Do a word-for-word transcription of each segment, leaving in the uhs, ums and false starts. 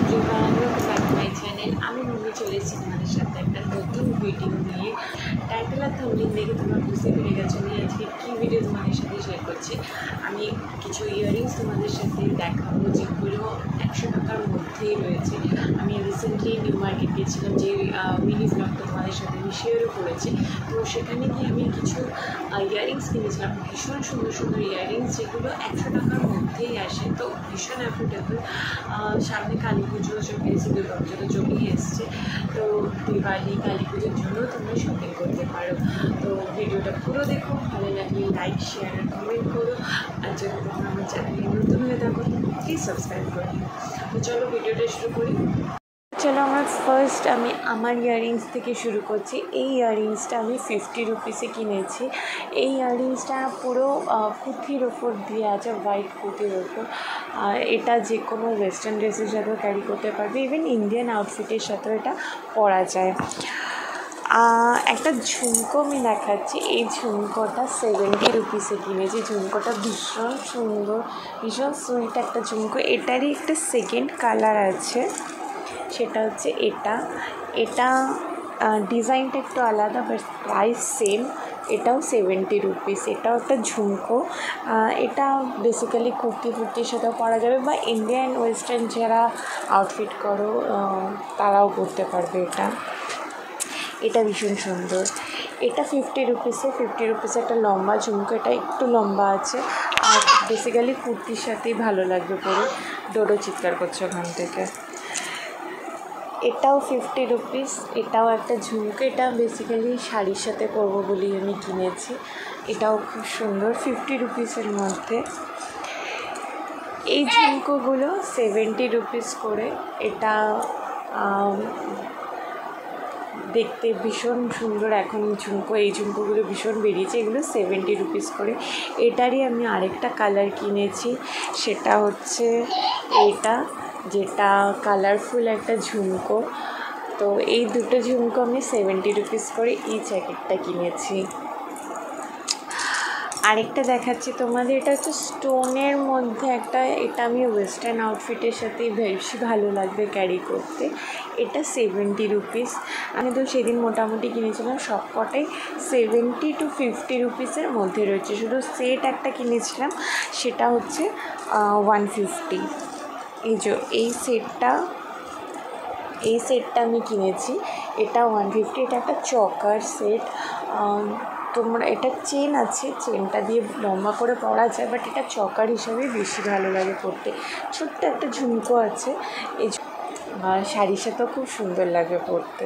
Everyone, welcome back to my channel. আমি মনে চলে এসেছি তোমাদের সাথে একটা নতুন ভিডিও নিয়ে। টাইটেল আর থাম্বনেল দেখে তোমরা বুঝতে পেরে গেছো আমি আজকে কী ভিডিও তোমাদের সাথে শেয়ার করছি। আমি কিছু ইয়াররিংস তোমাদের সাথে দেখাবো যেগুলো একশো টাকার মধ্যেই রয়েছে। আমি রিসেন্টলি নিউ মার্কেট গিয়েছিলাম, যে মিনি ব্লগটা তোমাদের সাথে আমি শেয়ারও করেছি। তো সেখানে গিয়ে আমি কিছু ইয়াররিংস কিনেছিলাম, ভীষণ সুন্দর সুন্দর ইয়াররিংস যেগুলো একশো টাকার মধ্যেই আসে, তো ভীষণ অ্যাফোর্ডেবল। সামনে কালী পুজো চলে এসেছে, দুর্গা পুজো তো চলেই এসছে, তো দিওয়ালি কালী পুজোর জন্য তোমরা শপিং করতে পারো। তো ভিডিওটা পুরো দেখো, ভালো লাগলে লাইক শেয়ার আর কমেন্ট করো, আর যদি তোমরা আমার চ্যানেলে নতুন হয়ে থাকো প্লিজ সাবস্ক্রাইব করে নিও। তো চলো ভিডিওটা শুরু করি। চলো আমার ফার্স্ট আমি আমার ইয়াররিংস থেকে শুরু করছি। এই ইয়াররিংসটা আমি ফিফটি রুপিসে কিনেছি। এই ইয়াররিংসটা পুরো পুঁথির ওপর দিয়ে আছে, হোয়াইট পুঁথির ওপর। আর এটা যে কোনো ওয়েস্টার্ন ড্রেসের সাথেও ক্যারি করতে পারবে, ইভেন ইন্ডিয়ান আউটফিটের সাথেও এটা পরা যায়। একটা ঝুমকো আমি দেখাচ্ছি। এই ঝুমকোটা সেভেন্টি রুপিসে কিনেছি। ঝুমকোটা ভীষণ সুন্দর, ভীষণ সুইট একটা ঝুমকো। এটারই একটা সেকেন্ড কালার আছে, সেটা হচ্ছে এটা এটা ডিজাইনটা একটু আলাদা, বাট প্রাইস সেম। এটাও সেভেন্টি রুপিস। এটাও একটা ঝুমকো। এটা বেসিক্যালি কুর্তি ফুর্তির সাথেও পরা যাবে, বা ইন্ডিয়ান ওয়েস্টার্ন যারা আউটফিট করো তারাও করতে পারবে। এটা এটা ভীষণ সুন্দর। এটা ফিফটি রুপিসে ফিফটি রুপিসে একটা লম্বা ঝুমকো। এটা একটু লম্বা আছে, আর বেসিক্যালি কুর্তির সাথেই ভালো লাগবে পরে। ডোডো চিৎকার করছে ওখান থেকে। এটাও ফিফটি রুপিস। এটাও একটা ঝুমকো। এটা বেসিক্যালি শাড়ির সাথে পরবো বলেই আমি কিনেছি। এটাও খুব সুন্দর, ফিফটি রুপিসের মধ্যে। এই ঝুমকোগুলো সেভেন্টি রুপিস করে। এটা দেখতে ভীষণ সুন্দর। এখন ঝুমকো, এই ঝুমকোগুলো ভীষণ বেরিয়েছে, এগুলো সেভেন্টি রুপিস করে। এটারই আমি আরেকটা কালার কিনেছি, সেটা হচ্ছে এটা, যেটা কালারফুল একটা ঝুমকো। তো এই দুটো ঝুমকো আমি সেভেন্টি রুপিস করে ইচ এক একটা কিনেছি। আরেকটা দেখাচ্ছি তোমাদের। এটা হচ্ছে স্টোনের মধ্যে একটা। এটা আমি ওয়েস্টার্ন আউটফিটের সাথেই বেশি ভালো লাগবে ক্যারি করতে। এটা সেভেন্টি রুপিস। আমি তো সেদিন মোটামুটি কিনেছিলাম, সব কটাই সেভেন্টি টু ফিফটি রুপিসের মধ্যে রয়েছে। শুধু সেট একটা কিনেছিলাম, সেটা হচ্ছে ওয়ান ফিফটি। এই যে এই সেটটা এই সেটটা আমি কিনেছি, এটা ওয়ান ফিফটি। এটা একটা চকার সেট। তোমরা এটা চেন আছে, চেনটা দিয়ে লম্বা করে পরা যায়, বাট এটা চকার হিসাবে বেশি ভালো লাগে পরতে। ছোট্ট একটা ঝুমকো আছে, এই শাড়ির সাথেও খুব সুন্দর লাগে পরতে।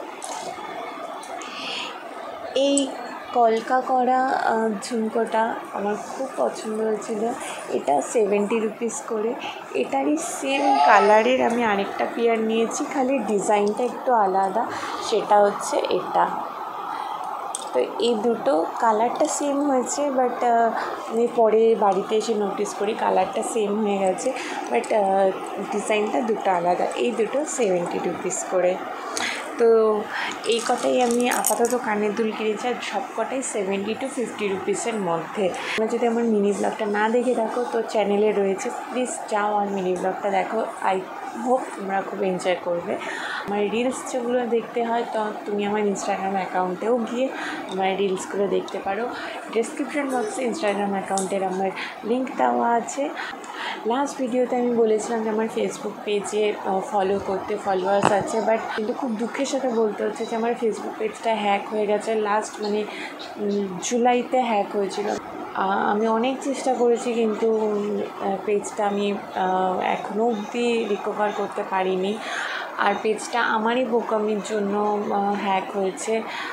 এই কলকা করা ঝুমকোটা আমার খুব পছন্দ হয়েছিল। এটা সেভেন্টি রুপিস করে। এটারই সেম কালারের আমি আরেকটা পেয়ার নিয়েছি, খালি ডিজাইনটা একটু আলাদা। সেটা হচ্ছে এটা। তো এই দুটো কালারটা সেম হয়েছে, বাট আমি পরে বাড়িতে এসে নোটিস করি কালারটা সেম হয়ে গেছে, বাট ডিজাইনটা দুটো আলাদা। এই দুটো সেভেন্টি রুপিস করে। তো এই কটাই আমি আপাতত কানের দুল কিনেছি, আর সব কটাই সেভেন্টি টু ফিফটি রুপিসের মধ্যে। তোমরা যদি আমার মিনি ব্লগটা না দেখে থাকো তো চ্যানেলে রয়েছে, প্লিজ যাও আর মিনি ব্লগটা দেখো। আই হোপ তোমরা খুব এনজয় করবে। আমার রিলস যেগুলো দেখতে হয়, তো তুমি আমার ইনস্টাগ্রাম অ্যাকাউন্টেও গিয়ে আমার রিলসগুলো দেখতে পারো। ডেসক্রিপশন বক্সে ইনস্টাগ্রাম অ্যাকাউন্টের আমার লিঙ্ক দেওয়া আছে। লাস্ট ভিডিওতে আমি বলেছিলাম যে আমার ফেসবুক পেজে ফলো করতে ফলোয়ার্স আছে, বাট কিন্তু খুব দুঃখের সাথে বলতে হচ্ছে যে আমার ফেসবুক পেজটা হ্যাক হয়ে গেছে। লাস্ট মানে জুলাইতে হ্যাক হয়েছিল। আমি অনেক চেষ্টা করেছি, কিন্তু পেজটা আমি এখনও অবধি রিকভার করতে পারিনি। আর পেজটা আমারই বোকামির জন্য হ্যাক হয়েছে।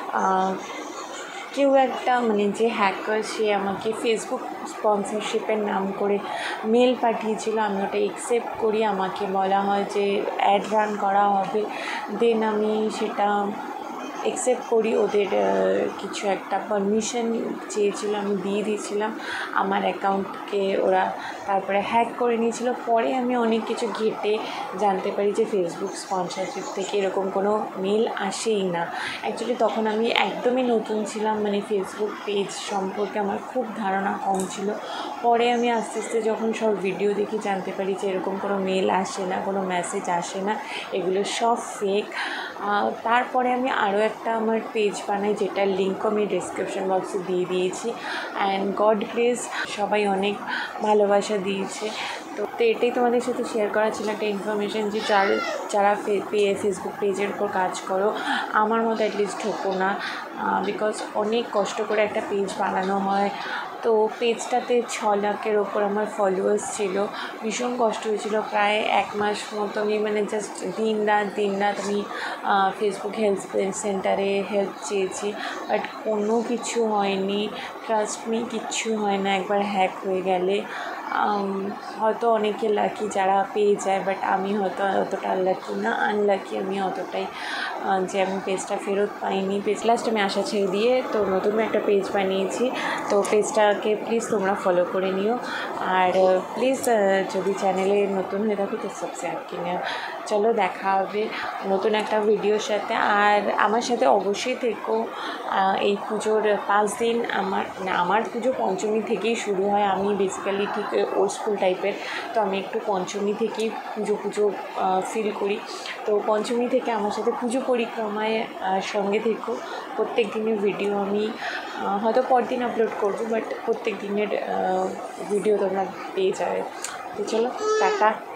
কেউ একটা মানে যে হ্যাকার, সে আমাকে ফেসবুক স্পন্সরশিপের নাম করে মেল পাঠিয়েছিল। আমি ওটা অ্যাকসেপ্ট করি। আমাকে বলা হয় যে অ্যাড রান করা হবে, দেন আমি সেটা অ্যাকসেপ্ট করি। ওদের কিছু একটা পারমিশন চেয়েছিলো, আমি দিয়ে দিয়েছিলাম। আমার অ্যাকাউন্টকে ওরা তারপরে হ্যাক করে নিয়েছিল। পরে আমি অনেক কিছু ঘেঁটে জানতে পারি যে ফেসবুক স্পন্সরশিপ থেকে এরকম কোনো মেল আসেই না। অ্যাকচুয়ালি তখন আমি একদমই নতুন ছিলাম, মানে ফেসবুক পেজ সম্পর্কে আমার খুব ধারণা কম ছিল। পরে আমি আস্তে আস্তে যখন সব ভিডিও দেখি জানতে পারি যে এরকম কোনো মেল আসে না, কোনো মেসেজ আসে না, এগুলো সব ফেক। তারপরে আমি আরও একটা আমার পেজ বানাই, যেটার লিঙ্কও আমি ডিসক্রিপশন বক্সে দিয়ে দিয়েছি। অ্যান্ড গড গ্রেস সবাই অনেক ভালোবাসা দিয়েছে। তো তো এটাই তোমাদের সাথে শেয়ার করা ছিল একটা ইনফরমেশান, যে যারা যারা ফেসবুক পেজের উপর কাজ করো আমার মতো অ্যাটলিস্ট ঠকো না, বিকজ অনেক কষ্ট করে একটা পেজ বানানো হয়। তো পেজটাতে ছ লাখের ওপর আমার ফলোয়ার্স ছিল। ভীষণ কষ্ট হয়েছিল, প্রায় এক মাস মতো আমি মানে জাস্ট দিন রাত দিন রাত আমি ফেসবুক হেল্প সেন্টারে হেল্প চেয়েছি, বাট কোনো কিছু হয়নি। ট্রাস্ট মি, কিচ্ছু হয় না একবার হ্যাক হয়ে গেলে। হয়তো অনেকে লাকি যারা পেয়ে যায়, বাট আমি হয়তো অতটা লাকি না, আনলাকি আমি অতটাই যে আমি পেজটা ফেরত পাইনি। পেজ লাস্ট আমি আশা ছেড়ে দিয়ে তো নতুন একটা পেজ বানিয়েছি। তো পেজটাকে প্লিজ তোমরা ফলো করে নিও, আর প্লিজ যদি চ্যানেলে নতুন হয়ে থাকো তো সাবস্ক্রাইব কিনে। চলো দেখা হবে নতুন একটা ভিডিওর সাথে, আর আমার সাথে অবশ্যই থেকো। এই পুজোর পাঁচ দিন আমার মানে আমার পুজো পঞ্চমী থেকেই শুরু হয়। আমি বেসিক্যালি ঠিক ওল্ড স্কুল টাইপের, তো আমি একটু পঞ্চমী থেকেই পুজো পুজো ফিল করি। তো পঞ্চমী থেকে আমার সাথে পুজো পরিক্রমায় সঙ্গে থেকো। প্রত্যেক দিনের ভিডিও আমি হয়তো পরদিন আপলোড করবো, বাট প্রত্যেক দিনের ভিডিও তোমরা পেয়ে যাবে। তো চলো টাটা।